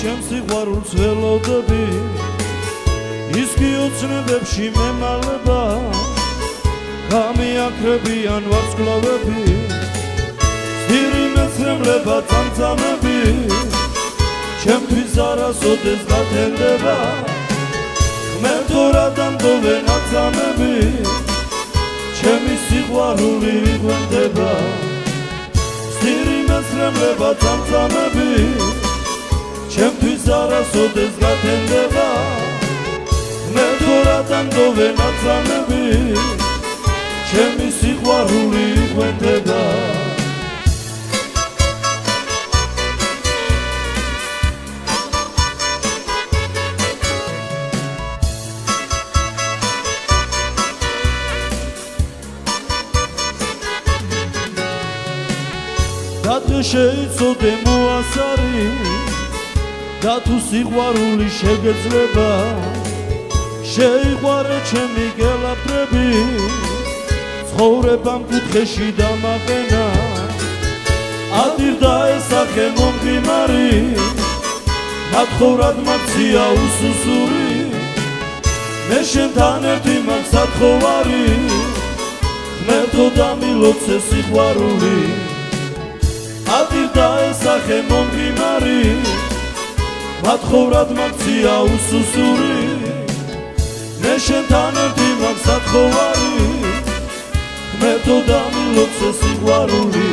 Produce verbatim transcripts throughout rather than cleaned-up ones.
ჩემს სიყვარულს ველოდები ის კი ოცნებებში მემალება გამიაქრებიან ვარსკვლავები სტირი მეცრემლება წამწამები ჩემთვის არასოდეს გათენდება ღმერთო რა დამტოვე ნაცამები ჩემი სიყვარული იყვენდება სტირი მეცრემლება წამწამები ჩემთვის არასოდეს გათენდება ღმერთო რა დამტოვე ნაცამები ჩემი სიყვარული იყვენდება და თუ შეიცოდე მოასარი და თუ სიყვარული შეგეძლება შეიყვარე ჩემი გელაფრები ცხოვრებამ კუთხეში დამაყენა ადირ დაესახე მომგიმარი ნათხოვრად მაქცია უსუსური მე შენთან ერთი მაქვს სათხოვარი ღმერთო დამილოცე სიყვარული ადირ დაესახე მომგიმარი ნათხოვრად მაქცია უსუსური მე შენთან ერთი მაქვს სათხოვარი ღმერთო დამილოცე სიყვარული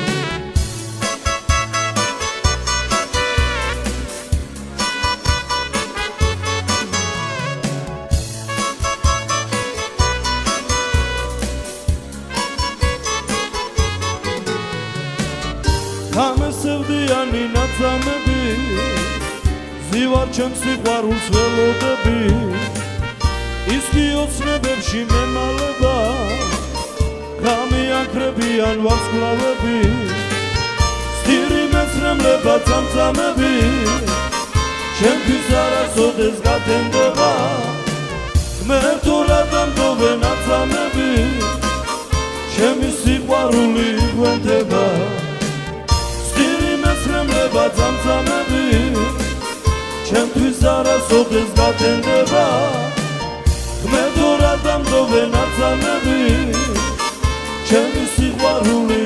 გამესევდიანი ნაცამები ზივარ ჩემს სიყვარულს ველოდები ის კი ოცნებებში მემალება გამიაქრებიან ვარსკვლავები სტირი მეცრემლება წამწამები ჩემთვის არასოდეს გათენდება ღმერთო რა დამტოვე ნაცამები ჩემი სიყვარული იყვენდება სტირი მეცრემლება წამწამები ჩემთვის არასოდეს გათენდება ღმერთო რა დამტოვე ნაცამები ჩემი სიყვარული